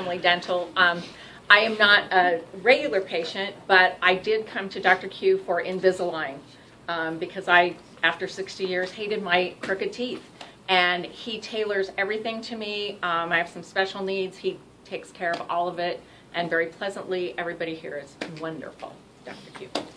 Family Dental. I am not a regular patient, but I did come to Dr. Q for Invisalign because I, after 60 years, hated my crooked teeth. And he tailors everything to me. I have some special needs. He takes care of all of it, and very pleasantly, everybody here is wonderful. Dr. Q.